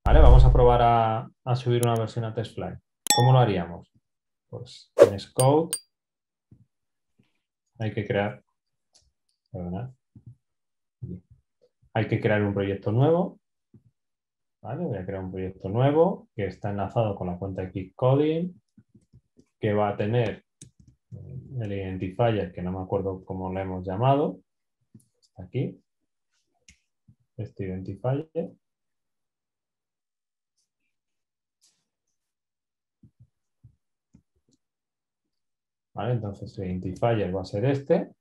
Vale, vamos a probar a subir una versión a TestFlight. ¿Cómo lo haríamos? Pues en Scout hay que crear, perdonad, hay que crear un proyecto nuevo. ¿Vale? Voy a crear un proyecto nuevo que está enlazado con la cuenta de KeepCoding, que va a tener el identifier, que no me acuerdo cómo lo hemos llamado. Está aquí. Este identifier. ¿Vale? Entonces el identifier va a ser este.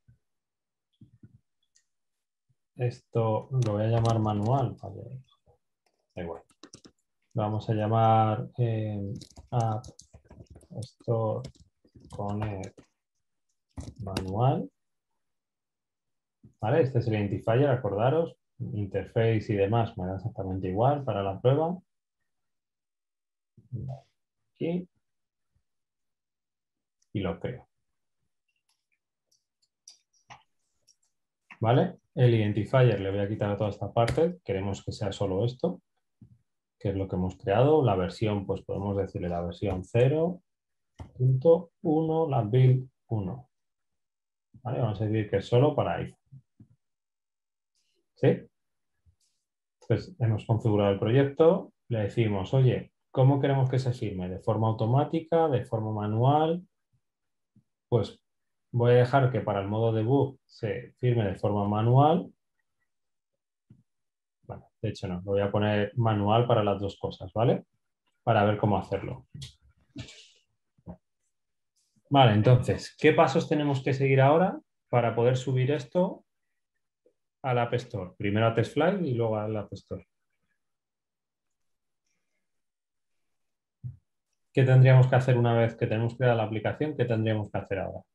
Esto lo voy a llamar manual. Vale. Da igual. Lo vamos a llamar app store connect manual. ¿Vale? Este es el identifier, acordaros. Interface y demás me da exactamente igual para la prueba. Aquí. Y lo creo. ¿Vale? El identifier le voy a quitar a toda esta parte. Queremos que sea solo esto, que es lo que hemos creado. La versión, pues podemos decirle la versión 0.1, la build 1. ¿Vale? Vamos a decir que es solo para iPhone. ¿Sí? Entonces, hemos configurado el proyecto. Le decimos, oye, ¿cómo queremos que se firme? ¿De forma automática? ¿De forma manual? Pues voy a dejar que para el modo debug se firme de forma manual. Bueno, de hecho no, lo voy a poner manual para las dos cosas, ¿vale? Para ver cómo hacerlo. Vale, entonces, ¿qué pasos tenemos que seguir ahora para poder subir esto al App Store? Primero a TestFlight y luego al App Store. ¿Qué tendríamos que hacer una vez que tenemos creada la aplicación? ¿Qué tendríamos que hacer ahora?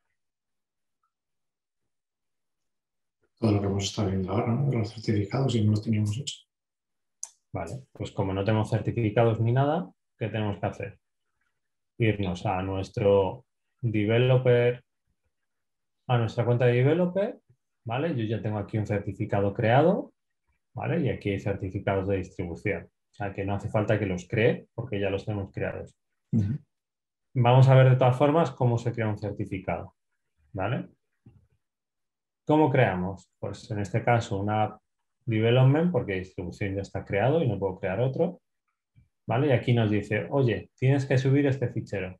Todo lo que hemos estado viendo ahora, ¿no? De los certificados y no lo teníamos hecho. Vale, pues como no tenemos certificados ni nada, ¿qué tenemos que hacer? Irnos a nuestro developer, a nuestra cuenta de developer, ¿vale? Yo ya tengo aquí un certificado creado, ¿vale? Y aquí hay certificados de distribución. O sea, que no hace falta que los cree porque ya los tenemos creados. Vamos a ver de todas formas cómo se crea un certificado, ¿vale? ¿Cómo creamos? Pues en este caso una app development, porque distribución ya está creado y no puedo crear otro, ¿vale? Y aquí nos dice, oye, tienes que subir este fichero.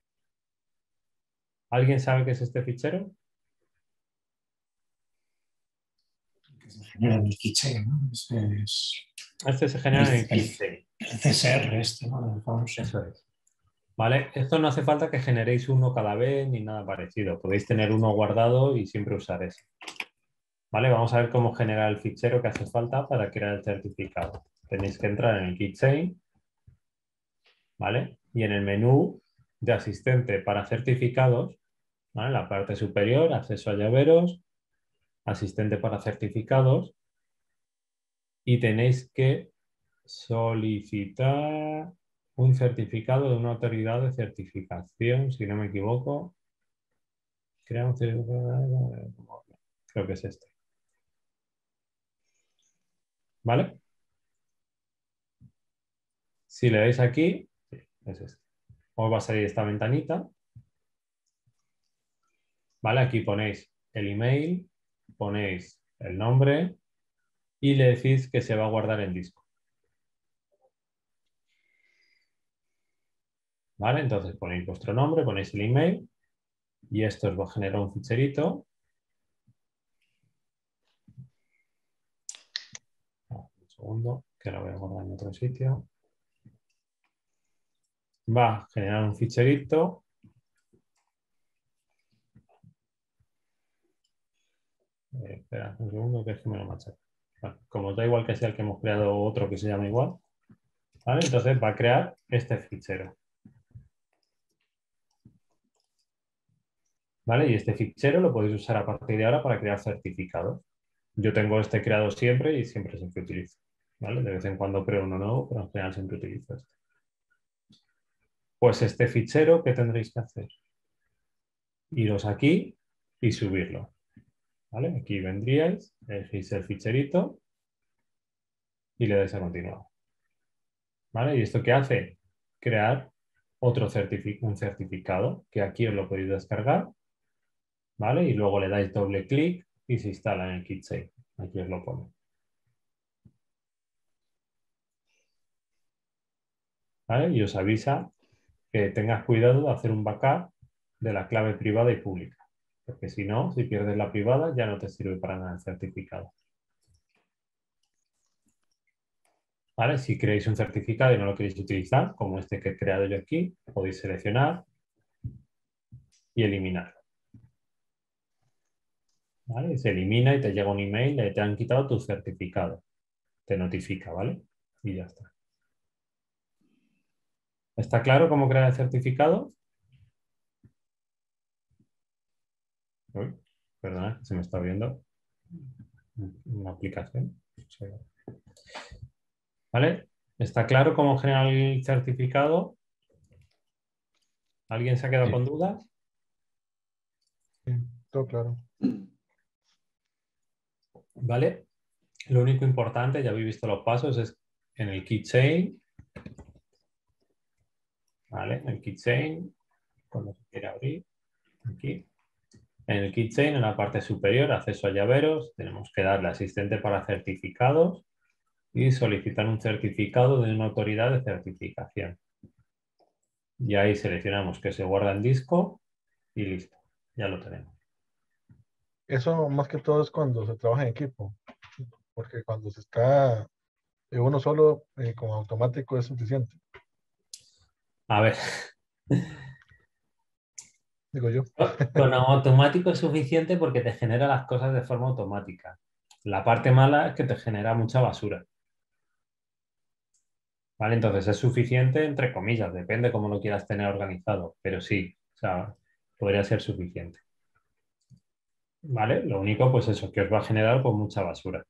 ¿Alguien sabe qué es este fichero? Que se genera en el keychain, ¿no? Ese es Este se genera en el keychain. el CSR este, ¿no? El famoso. Eso es. ¿Vale? Esto no hace falta que generéis uno cada vez ni nada parecido. Podéis tener uno guardado y siempre usar ese. ¿Vale? Vamos a ver cómo generar el fichero que hace falta para crear el certificado. Tenéis que entrar en el keychain, ¿vale? Y en el menú de asistente para certificados, ¿vale? En la parte superior, acceso a llaveros, asistente para certificados, y tenéis que solicitar un certificado de una autoridad de certificación, si no me equivoco. Crea un certificado, creo que es este. ¿Vale? Si le dais aquí, sí, es este. Os va a salir esta ventanita. ¿Vale? Aquí ponéis el email, ponéis el nombre y le decís que se va a guardar en disco. ¿Vale? Entonces ponéis vuestro nombre, ponéis el email y esto os va a generar un ficherito. Un segundo, que lo voy a guardar en otro sitio. Va a generar un ficherito. Espera un segundo, que es que me lo machaca. Bueno, como da igual que sea el que hemos creado otro que se llama igual, ¿vale? Entonces va a crear este fichero. ¿Vale? Y este fichero lo podéis usar a partir de ahora para crear certificados. Yo tengo este creado siempre y siempre es el que utilizo. ¿Vale? De vez en cuando creo uno nuevo, pero en general siempre utilizo este. Pues este fichero, ¿qué tendréis que hacer? Iros aquí y subirlo. ¿Vale? Aquí vendríais, elegís el ficherito y le dais a continuar. ¿Vale? ¿Y esto qué hace? Crear un certificado que aquí os lo podéis descargar, ¿vale? Y luego le dais doble clic y se instala en el KitSafe. Aquí os lo pone. ¿Vale? Y os avisa que tengas cuidado de hacer un backup de la clave privada y pública. Porque si no, si pierdes la privada, ya no te sirve para nada el certificado. ¿Vale? Si creáis un certificado y no lo queréis utilizar, como este que he creado yo aquí, podéis seleccionar y eliminar. ¿Vale? Se elimina y te llega un email de te han quitado tu certificado. Te notifica, ¿vale? Y ya está. ¿Está claro cómo crear el certificado? Uy, perdona, se me está viendo una aplicación. ¿Vale? ¿Está claro cómo generar el certificado? ¿Alguien se ha quedado con Sí. dudas? Sí, todo claro. ¿Vale? Lo único importante, ya habéis visto los pasos, es en el keychain. ¿Vale? En el keychain, cuando se quiere abrir, aquí. En el keychain, en la parte superior, acceso a llaveros, tenemos que darle asistente para certificados y solicitar un certificado de una autoridad de certificación. Y ahí seleccionamos que se guarda en disco y listo, ya lo tenemos. Eso más que todo es cuando se trabaja en equipo, porque cuando se está uno solo con automático es suficiente, A ver, digo yo. con automático es suficiente porque te genera las cosas de forma automática. La parte mala es que te genera mucha basura. ¿Vale? Entonces es suficiente, entre comillas, depende cómo lo quieras tener organizado, pero sí, o sea, podría ser suficiente. ¿Vale? Lo único, pues eso, que os va a generar pues, mucha basura.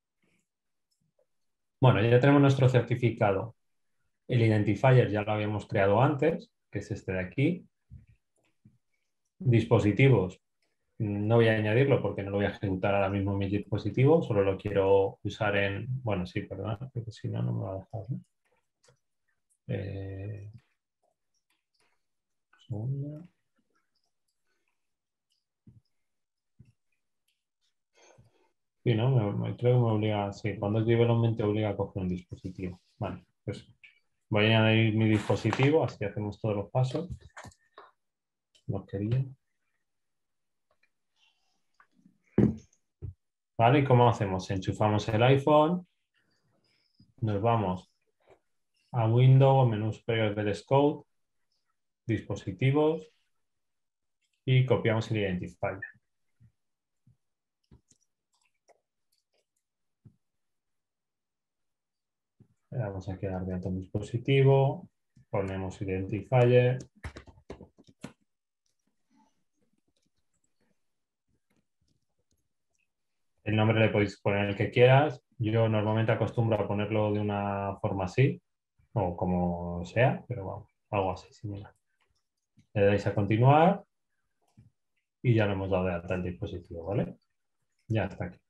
Bueno, ya tenemos nuestro certificado. El identifier ya lo habíamos creado antes, que es este de aquí. Dispositivos, no voy a añadirlo porque no lo voy a ejecutar ahora mismo en mi dispositivo, solo lo quiero usar en... Bueno, sí, perdón, porque si no, no me va a dejar, ¿no? Segundo. Sí, ¿no? Creo que me obliga, sí, cuando es development te obliga a coger un dispositivo. Vale, pues voy a añadir mi dispositivo, así hacemos todos los pasos. Los quería. Vale, ¿y cómo hacemos? Enchufamos el iPhone, nos vamos a Windows, menú superior del Scope, dispositivos y copiamos el identifier. Le damos aquí a dar de alta un dispositivo, ponemos identifier. El nombre le podéis poner el que quieras. Yo normalmente acostumbro a ponerlo de una forma así, o como sea, pero vamos, algo así similar. Le dais a continuar y ya lo hemos dado de alta el dispositivo, ¿vale? Ya está aquí.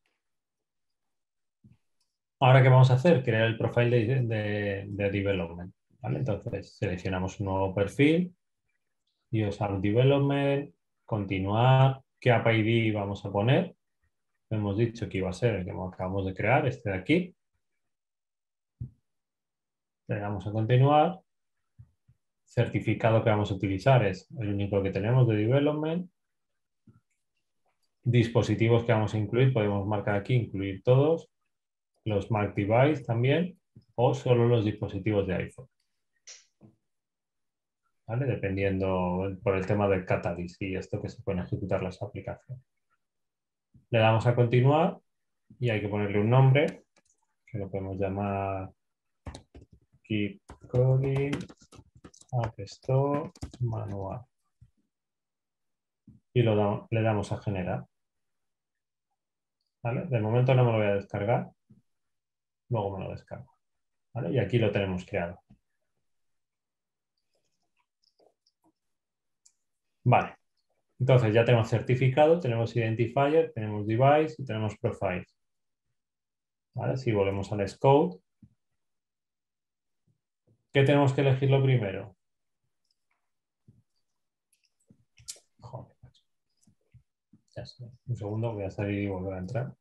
Ahora, ¿qué vamos a hacer? Crear el profile de development, ¿vale? Entonces, seleccionamos un nuevo perfil y usar development, continuar. ¿Qué app ID vamos a poner? Hemos dicho que iba a ser el que acabamos de crear, este de aquí. Le damos a continuar. Certificado que vamos a utilizar es el único que tenemos de development. Dispositivos que vamos a incluir, podemos marcar aquí, incluir todos. Los Mac Device también, o solo los dispositivos de iPhone. ¿Vale? Dependiendo por el tema del Catalyst y esto que se pueden ejecutar las aplicaciones. Le damos a continuar y hay que ponerle un nombre, que lo podemos llamar Keep Coding App Store Manual. Y le damos a generar. ¿Vale? De momento no me lo voy a descargar, luego me lo descargo. ¿Vale? Y aquí lo tenemos creado. Vale, entonces ya tenemos certificado, tenemos identifier, tenemos device y tenemos profile. ¿Vale? Si volvemos al scope, ¿Qué tenemos que elegir lo primero? Joder, macho. Ya sé. Un segundo, voy a salir y volver a entrar.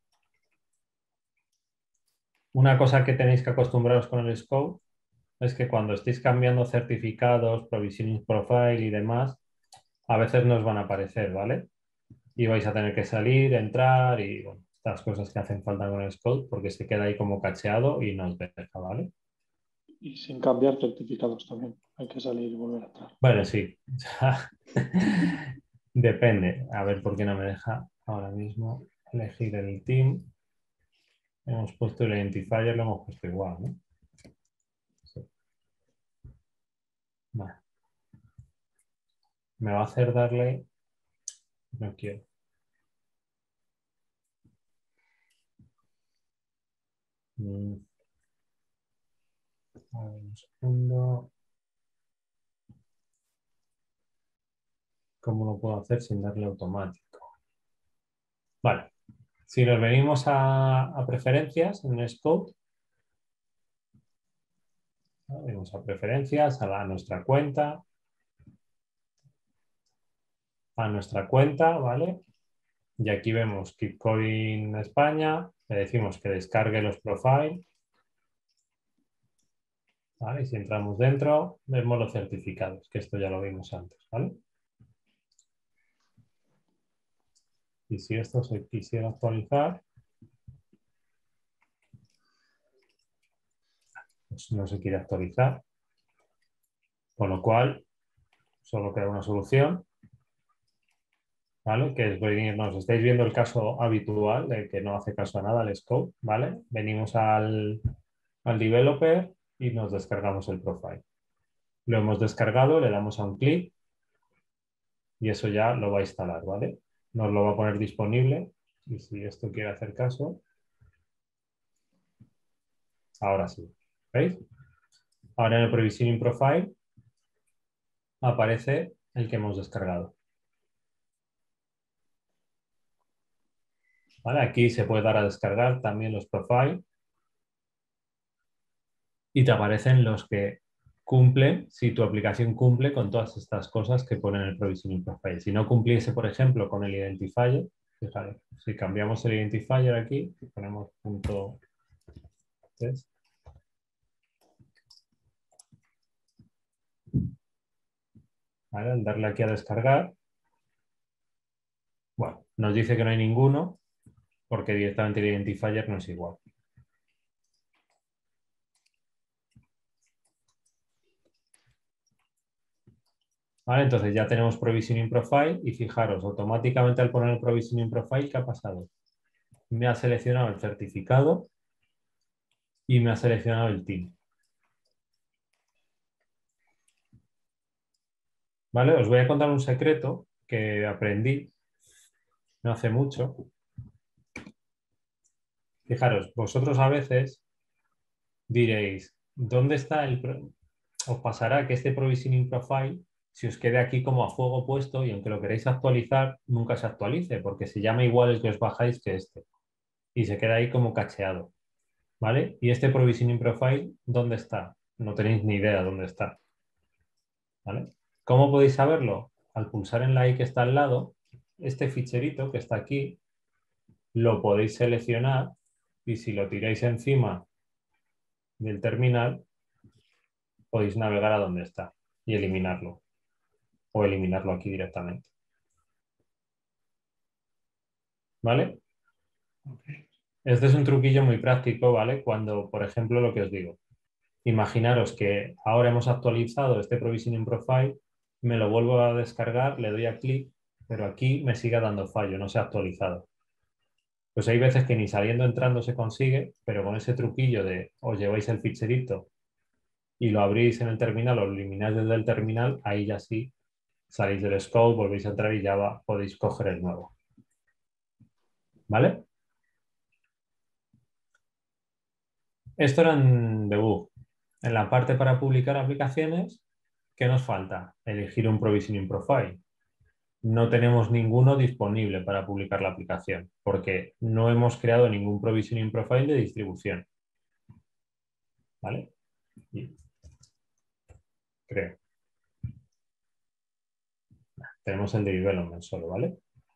Una cosa que tenéis que acostumbraros con el Scope es que cuando estéis cambiando certificados, provisioning profile y demás, a veces nos van a aparecer, ¿vale? Y vais a tener que salir, entrar y bueno, estas cosas que hacen falta con el Scope porque se queda ahí como cacheado y no os deja, ¿vale? Y sin cambiar certificados también. Hay que salir y volver a entrar. Bueno, sí. Depende. A ver por qué no me deja ahora mismo elegir el team. Hemos puesto el identifier, lo hemos puesto igual, ¿no? Sí. Vale. Me va a hacer darle... No quiero. A ver, un segundo. ¿Cómo lo puedo hacer sin darle automático? Vale. Si nos venimos a preferencias en el scope, ¿no? Venimos a preferencias, a nuestra cuenta, ¿vale? Y aquí vemos KeepCoding España, le decimos que descargue los profiles, ¿vale? Y si entramos dentro, vemos los certificados, que esto ya lo vimos antes, ¿vale? Y si esto se quisiera actualizar, pues no se quiere actualizar, con lo cual solo queda una solución, ¿vale? Que es venirnos, estáis viendo el caso habitual de que no hace caso a nada el scope, ¿vale? Venimos al developer y nos descargamos el profile. Lo hemos descargado, le damos a un clic y eso ya lo va a instalar, ¿vale? Nos lo va a poner disponible y si esto quiere hacer caso, ahora sí, ¿veis? Ahora en el Provisioning Profile aparece el que hemos descargado. ¿Vale? Aquí se puede dar a descargar también los profiles y te aparecen los que cumplen, si tu aplicación cumple con todas estas cosas que pone en el Provisioning Profile. Si no cumpliese, por ejemplo, con el Identifier, fíjate, si cambiamos el Identifier aquí, ponemos punto test, ¿vale? Al darle aquí a descargar, bueno, nos dice que no hay ninguno porque directamente el Identifier no es igual. ¿Vale? Entonces ya tenemos Provisioning Profile y fijaros, automáticamente al poner el Provisioning Profile, ¿qué ha pasado? Me ha seleccionado el certificado y me ha seleccionado el team. ¿Vale? Os voy a contar un secreto que aprendí no hace mucho. Fijaros, vosotros a veces diréis, ¿dónde está os pasará que este Provisioning Profile si os quede aquí como a fuego puesto y aunque lo queréis actualizar, nunca se actualice porque se llama igual el que os bajáis que este y se queda ahí como cacheado, ¿vale? Y este Provisioning Profile, ¿dónde está? No tenéis ni idea dónde está, ¿vale? ¿Cómo podéis saberlo? Al pulsar en la I que está al lado, este ficherito que está aquí, lo podéis seleccionar y si lo tiráis encima del terminal, podéis navegar a donde está y eliminarlo o eliminarlo aquí directamente. ¿Vale? Okay. Este es un truquillo muy práctico, ¿vale? Cuando, por ejemplo, lo que os digo, imaginaros que ahora hemos actualizado este Provisioning Profile, me lo vuelvo a descargar, le doy a clic, pero aquí me sigue dando fallo, no se ha actualizado. Pues hay veces que ni saliendo entrando se consigue, pero con ese truquillo de os lleváis el ficherito y lo abrís en el terminal o lo elimináis desde el terminal, ahí ya sí salís del scope, volvéis a entrar y ya podéis coger el nuevo. ¿Vale? Esto era en debug. En la parte para publicar aplicaciones, ¿qué nos falta? Elegir un Provisioning Profile. No tenemos ninguno disponible para publicar la aplicación porque no hemos creado ningún Provisioning Profile de distribución. ¿Vale? creo. Tenemos el de development solo, ¿vale?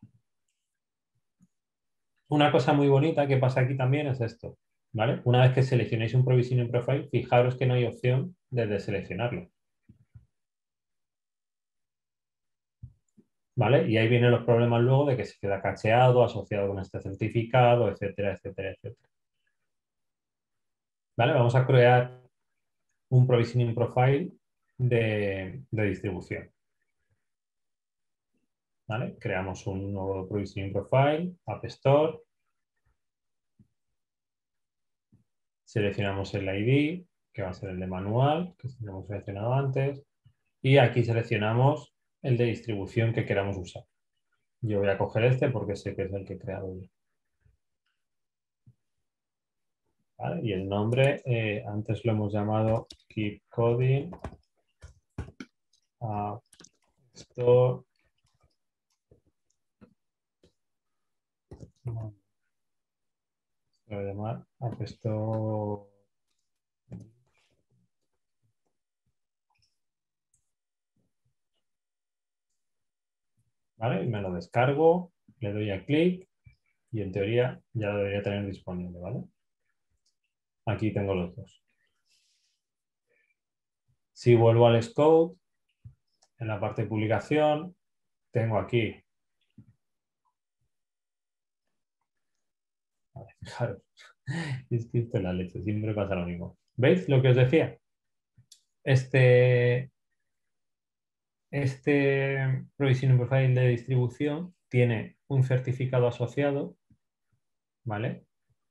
Una cosa muy bonita que pasa aquí también es esto, ¿vale? Una vez que seleccionéis un provisioning profile, fijaros que no hay opción de deseleccionarlo. ¿Vale? Y ahí vienen los problemas luego de que se queda cacheado, asociado con este certificado, etcétera, etcétera, etcétera. ¿Vale? Vamos a crear un provisioning profile de distribución. ¿Vale? Creamos un nuevo provisioning profile, App Store. Seleccionamos el ID, que va a ser el de manual, que hemos seleccionado antes. Y aquí seleccionamos el de distribución que queramos usar. Yo voy a coger este porque sé que es el que he creado yo. ¿Vale? Y el nombre, antes lo hemos llamado Keep Coding App Store. Lo voy a llamar App Store. ¿Vale? Y me lo descargo, le doy a clic y en teoría ya lo debería tener disponible, ¿vale? Aquí tengo los dos. Si vuelvo al Scope, en la parte de publicación, tengo aquí. A ver, fijaros. Es que esto es la leche, siempre pasa lo mismo. ¿Veis lo que os decía? Este Provisioning Profile de distribución tiene un certificado asociado, ¿vale?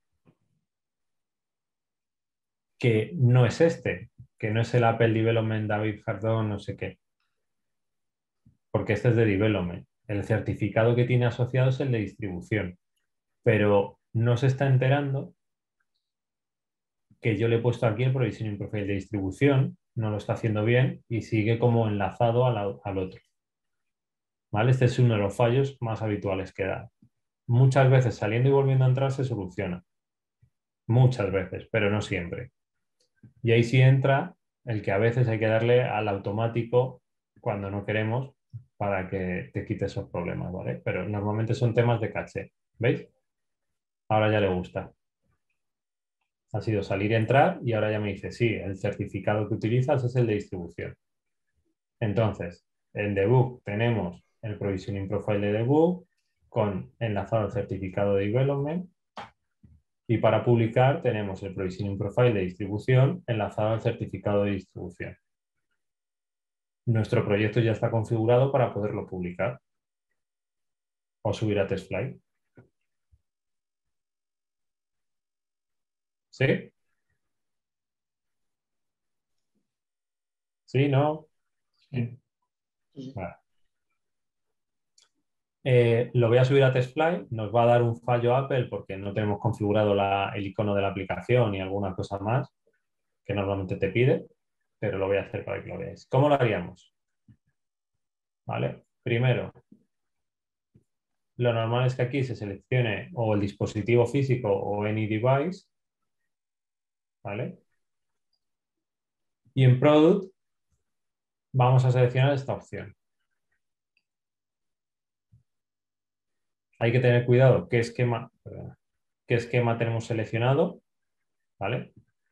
Que no es este, que no es el Apple Development David Jardón, no sé qué, porque este es de Development. El certificado que tiene asociado es el de distribución, pero no se está enterando que yo le he puesto aquí el Provisioning Profile de distribución, no lo está haciendo bien y sigue como enlazado al otro. ¿Vale? Este es uno de los fallos más habituales que da. Muchas veces saliendo y volviendo a entrar se soluciona. Muchas veces, pero no siempre. Y ahí sí entra el que a veces hay que darle al automático cuando no queremos para que te quite esos problemas, ¿vale? Pero normalmente son temas de caché. ¿Veis? Ahora ya le gusta. Ha sido salir y entrar y ahora ya me dice, sí, el certificado que utilizas es el de distribución. Entonces, en debug tenemos el provisioning profile de debug con enlazado al certificado de development y para publicar tenemos el provisioning profile de distribución enlazado al certificado de distribución. Nuestro proyecto ya está configurado para poderlo publicar o subir a TestFlight. ¿Sí? ¿Sí? ¿No? Sí. Vale. Lo voy a subir a TestFlight, nos va a dar un fallo Apple porque no tenemos configurado el icono de la aplicación y alguna cosa más que normalmente te pide, pero lo voy a hacer para que lo veáis. ¿Cómo lo haríamos? ¿Vale? Primero, lo normal es que aquí se seleccione o el dispositivo físico o any device, ¿vale? Y en Product vamos a seleccionar esta opción. Hay que tener cuidado qué esquema tenemos seleccionado, ¿vale?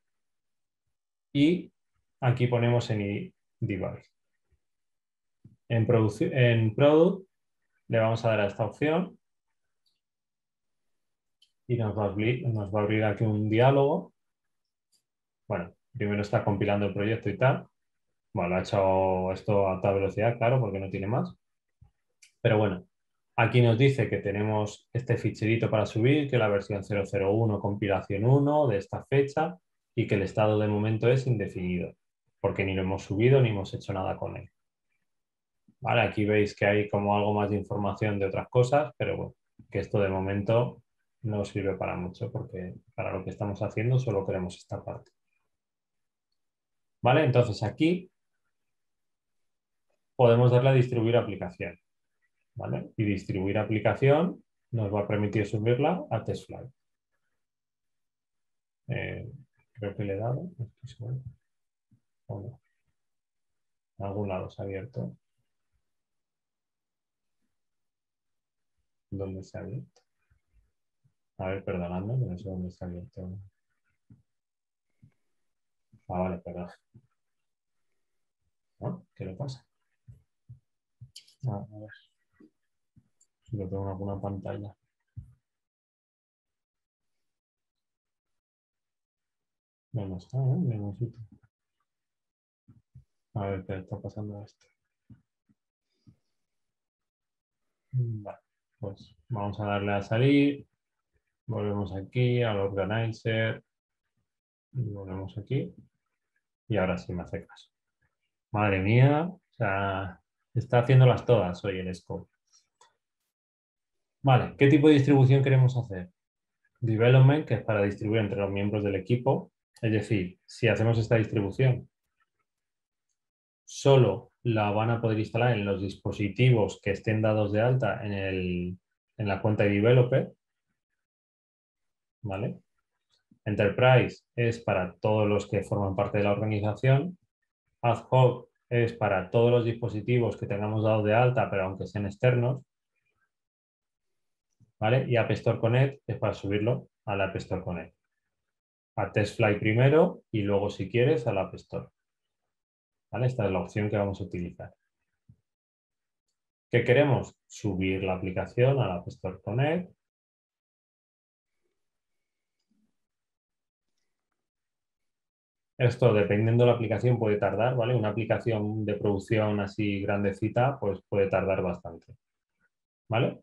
Y aquí ponemos any device. En Product le vamos a dar a esta opción y nos va a abrir aquí un diálogo. Bueno, primero está compilando el proyecto y tal. Bueno, ha hecho esto a toda velocidad, claro, porque no tiene más. Pero bueno, aquí nos dice que tenemos este ficherito para subir, que la versión 001 compilación 1 de esta fecha y que el estado de momento es indefinido, porque ni lo hemos subido ni hemos hecho nada con él. Vale, aquí veis que hay como algo más de información de otras cosas, pero bueno, que esto de momento no sirve para mucho porque para lo que estamos haciendo solo queremos esta parte. Vale, entonces aquí podemos darle a distribuir aplicación. ¿Vale? Y distribuir aplicación nos va a permitir subirla a TestFlight. Creo que le he dado, no estoy seguro. ¿O no? En algún lado se ha abierto. ¿Dónde se ha abierto? A ver, perdonadme, que no sé dónde se ha abierto. Ah, vale, perdón. ¿No? ¿Qué le pasa? Ah, a ver. Si lo tengo en alguna pantalla. No está, ¿eh? En ningún sitio. A ver, ¿qué está pasando a esto? Vale, pues vamos a darle a salir. Volvemos aquí al organizer. Y volvemos aquí. Y ahora sí me hace caso. Madre mía, o sea, está haciéndolas todas hoy el scope. Vale, ¿qué tipo de distribución queremos hacer? Development, que es para distribuir entre los miembros del equipo. Es decir, si hacemos esta distribución, solo la van a poder instalar en los dispositivos que estén dados de alta en la cuenta de developer. ¿Vale? Enterprise es para todos los que forman parte de la organización. Ad hoc es para todos los dispositivos que tengamos dados de alta, pero aunque sean externos. ¿Vale? Y App Store Connect es para subirlo al App Store Connect. A TestFlight primero y luego, si quieres, al App Store. ¿Vale? Esta es la opción que vamos a utilizar. ¿Qué queremos? Subir la aplicación al App Store Connect. Esto, dependiendo de la aplicación, puede tardar, ¿vale? Una aplicación de producción así grandecita, pues puede tardar bastante. ¿Vale?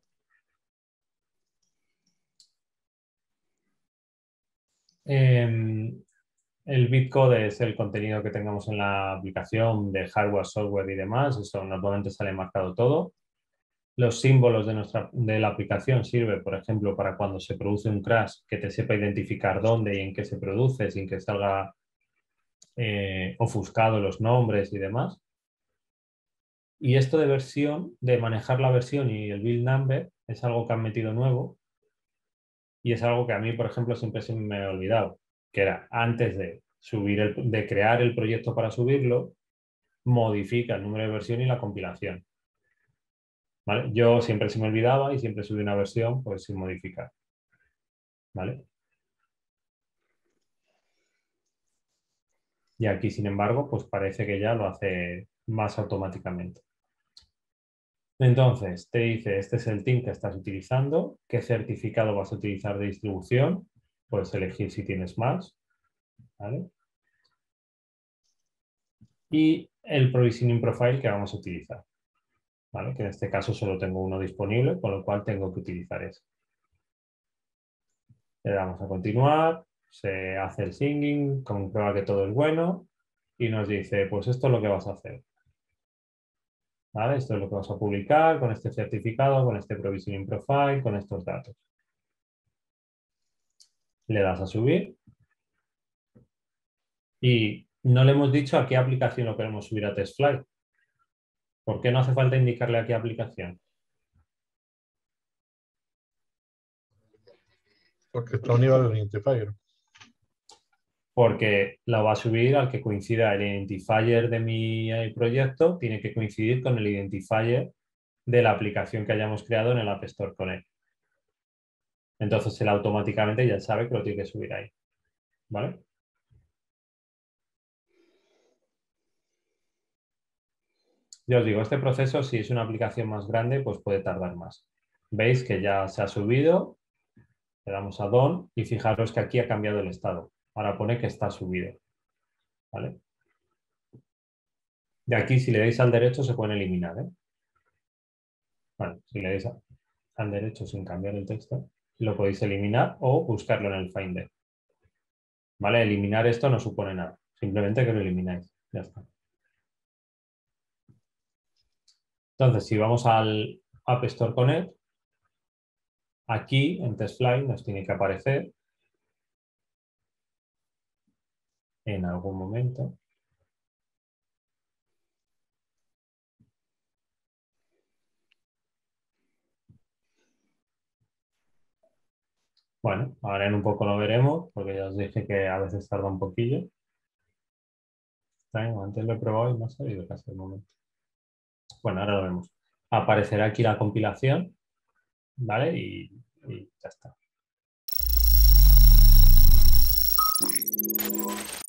El bitcode es el contenido que tengamos en la aplicación de hardware, software y demás. Eso normalmente sale marcado todo. Los símbolos de la aplicación sirve, por ejemplo, para cuando se produce un crash, que te sepa identificar dónde y en qué se produce sin que salga ofuscado los nombres y demás. Y esto de versión, de manejar la versión y el build number, es algo que han metido nuevo y es algo que a mí, por ejemplo, siempre se me ha olvidado, que era antes de de crear el proyecto para subirlo, modifica el número de versión y la compilación. ¿Vale? Yo siempre se me olvidaba y siempre subí una versión pues sin modificar. ¿Vale? Y aquí, sin embargo, pues parece que ya lo hace más automáticamente. Entonces, te dice, este es el team que estás utilizando, qué certificado vas a utilizar de distribución, puedes elegir si tienes más, ¿vale? Y el provisioning profile que vamos a utilizar, ¿vale? Que en este caso solo tengo uno disponible, con lo cual tengo que utilizar ese. Le damos a continuar, se hace el singing, comprueba que todo es bueno y nos dice, pues esto es lo que vas a hacer. ¿Vale? Esto es lo que vas a publicar con este certificado, con este provisioning profile, con estos datos. Le das a subir y no le hemos dicho a qué aplicación lo queremos subir a TestFlight. ¿Por qué no hace falta indicarle a qué aplicación? Porque está unido al identifier. Porque la va a subir al que coincida el identifier de mi proyecto, tiene que coincidir con el identifier de la aplicación que hayamos creado en el App Store Connect. Entonces él automáticamente ya sabe que lo tiene que subir ahí. ¿Vale? Ya os digo, este proceso, si es una aplicación más grande, pues puede tardar más. Veis que ya se ha subido, le damos a Done y fijaros que aquí ha cambiado el estado. Ahora pone que está subido. ¿Vale? De aquí, si le dais al derecho, se pueden eliminar. Vale, si le dais al derecho sin cambiar el texto, lo podéis eliminar o buscarlo en el Finder. ¿Vale? Eliminar esto no supone nada. Simplemente que lo elimináis. Ya está. Entonces, si vamos al App Store Connect, aquí en TestFlight nos tiene que aparecer en algún momento. Bueno, ahora en un poco lo veremos, porque ya os dije que a veces tarda un poquillo. Antes lo he probado y no ha salido casi el momento. Bueno, ahora lo vemos. Aparecerá aquí la compilación, ¿vale? Y ya está.